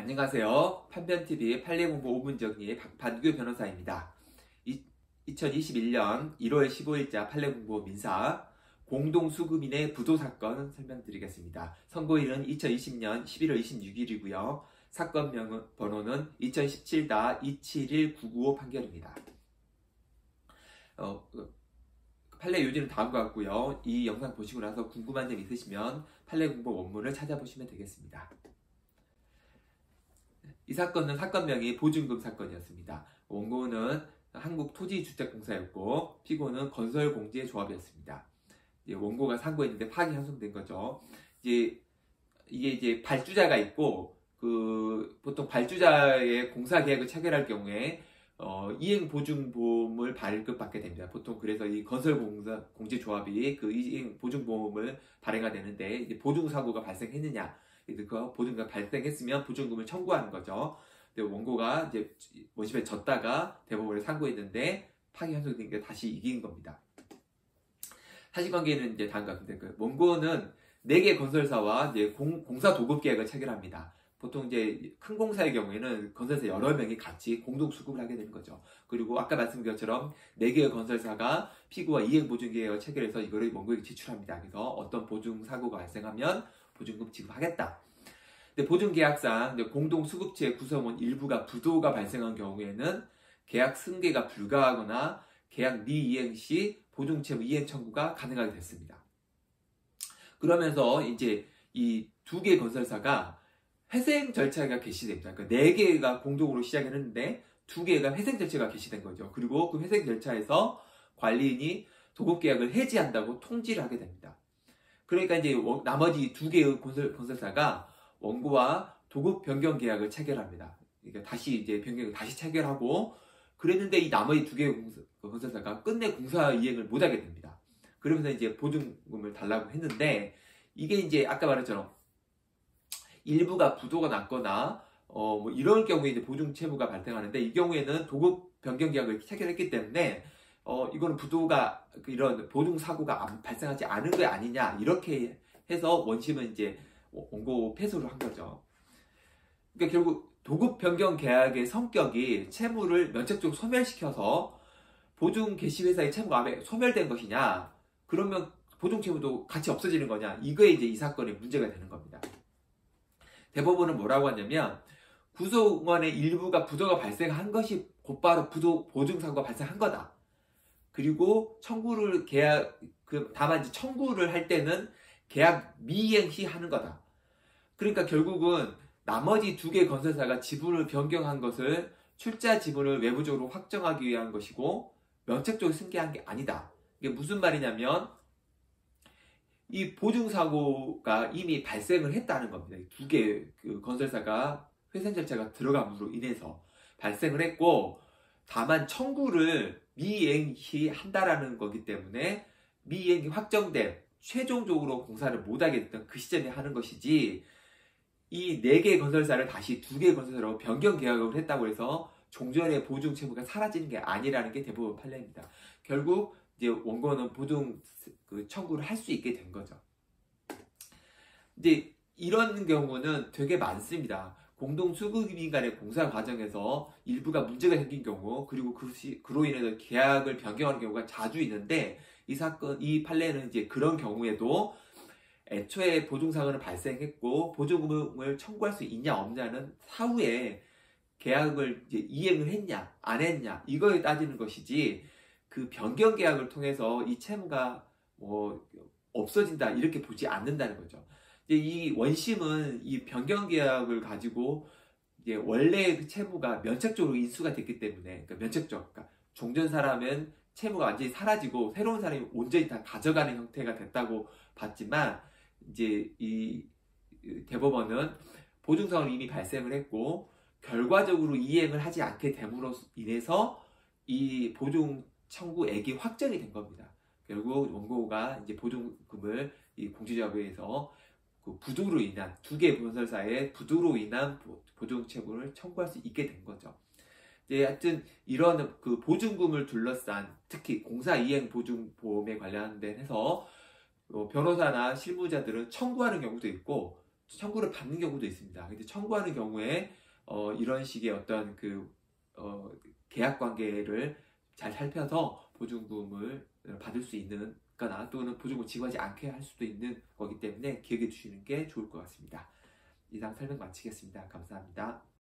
안녕하세요. 판변TV 판례공부 5분 정리의 박판규 변호사입니다. 2021년 1월 15일자 판례공부 민사 공동수급인의 부도사건 설명드리겠습니다. 선고일은 2020년 11월 26일이고요. 사건 번호는 2017-271995 판결입니다. 판례 요지는 다음과 같고요. 이 영상 보시고 나서 궁금한 점 있으시면 판례공부 원문을 찾아보시면 되겠습니다. 이 사건은 사건명이 보증금 사건이었습니다. 원고는 한국토지주택공사였고 피고는 건설공제조합이었습니다. 원고가 상고했는데 파기 환송된 거죠. 이게 발주자가 있고 보통 발주자의 공사계약을 체결할 경우에 이행보증보험을 발급받게 됩니다. 보통 그래서 이 건설공제조합이 그 이행보증보험을 발행하게 되는데 이제 보증사고가 발생했느냐, 그 보증금 발생했으면 보증금을 청구하는 거죠. 근데 원고가 이제 원심에 졌다가 대법원에 상고했는데 파기 환송된 게 다시 이긴 겁니다. 사실관계는 이제 다음과 같은데 원고는 4개 건설사와 이제 공사 도급 계약을 체결합니다. 보통 이제 큰 공사의 경우에는 건설사 여러 명이 같이 공동 수급을 하게 되는 거죠. 그리고 아까 말씀드린 것처럼 4개의 건설사가 피고와 이행보증계약을 체결해서 이거를 원고에게 지출합니다. 그래서 어떤 보증사고가 발생하면 보증금 지급하겠다. 근데 보증계약상 공동수급체 구성원 일부가 부도가 발생한 경우에는 계약 승계가 불가하거나 계약 미이행 시 보증채무 이행 청구가 가능하게 됐습니다. 그러면서 이제 이 2개 건설사가 회생 절차가 개시됩니다. 그러니까 4개가 공동으로 시작을 했는데 2개가 회생 절차가 개시된 거죠. 그리고 그 회생 절차에서 관리인이 도급계약을 해지한다고 통지를 하게 됩니다. 그러니까 이제 나머지 2개의 건설사가 원고와 도급 변경 계약을 체결합니다. 그러니까 다시 이제 변경을 다시 체결하고 그랬는데 이 나머지 2개의 건설사가 끝내 공사 이행을 못하게 됩니다. 그러면서 이제 보증금을 달라고 했는데 이게 이제 아까 말했처럼 일부가 부도가 났거나 뭐 이런 경우에 이제 보증 채무가 발생하는데 이 경우에는 도급 변경 계약을 체결했기 때문에 이거는 부도가 이런 보증 사고가 발생하지 않은 게 아니냐 이렇게 해서 원심은 이제 원고 패소를 한 거죠. 그러니까 결국 도급 변경 계약의 성격이 채무를 면책적으로 소멸시켜서 보증 개시 회사의 채무가 소멸된 것이냐, 그러면 보증 채무도 같이 없어지는 거냐, 이거에 이제 이 사건의 문제가 되는 겁니다. 대법원은 뭐라고 하냐면 구성원의 일부가 부도가 발생한 것이 곧바로 보증 사고가 발생한 거다. 그리고 청구를 다만 이제 청구를 할 때는 계약 미이행 시 하는 거다. 그러니까 결국은 나머지 2개 건설사가 지분을 변경한 것을 출자 지분을 외부적으로 확정하기 위한 것이고 면책적으로 승계한 게 아니다. 이게 무슨 말이냐면 이 보증사고가 이미 발생을 했다는 겁니다. 2개 건설사가 회생 절차가 들어감으로 인해서 발생을 했고 다만 청구를 미이행시 한다라는 거기 때문에 미이행이 확정된 최종적으로 공사를 못하게 됐던 그 시점에 하는 것이지 이 4개 건설사를 다시 2개 건설사로 변경 계약을 했다고 해서 종전의 보증 채무가 사라지는 게 아니라는 게 대법원 판례입니다. 결국 이제 원고는 보증 청구를 할 수 있게 된 거죠. 근데 이런 경우는 되게 많습니다. 공동수급인 간의 공사 과정에서 일부가 문제가 생긴 경우, 그리고 그로 인해서 계약을 변경하는 경우가 자주 있는데 이 판례는 이제 그런 경우에도 애초에 보증사고는 발생했고 보증금을 청구할 수 있냐 없냐는 사후에 계약을 이제 이행을 했냐 안 했냐 이거에 따지는 것이지 그 변경 계약을 통해서 이 채무가 뭐 없어진다 이렇게 보지 않는다는 거죠. 이제 이 원심은 이 변경 계약을 가지고 이제 원래 그 채무가 면책적으로 인수가 됐기 때문에, 그러니까 그러니까 종전 사람은 채무가 완전히 사라지고 새로운 사람이 온전히 다 가져가는 형태가 됐다고 봤지만 이제 이 대법원은 보증사고는 이미 발생을 했고 결과적으로 이행을 하지 않게 됨으로 인해서 이 보증 청구액이 확정이 된 겁니다. 결국 원고가 이제 보증금을 이 공제조합에서 그 부도로 인한 2개 건설사의 부도로 인한 보증 채무를 청구할 수 있게 된 거죠. 이제 하여튼 이런 그 보증금을 둘러싼 특히 공사 이행 보증 보험에 관련된 해서 변호사나 실무자들은 청구하는 경우도 있고 청구를 받는 경우도 있습니다. 근데 청구하는 경우에 이런 식의 어떤 계약 관계를 잘 살펴서 보증금을 받을 수 있는 거나 또는 보증금을 지급하지 않게 할 수도 있는 거기 때문에 기억해 주시는 게 좋을 것 같습니다. 이상 설명 마치겠습니다. 감사합니다.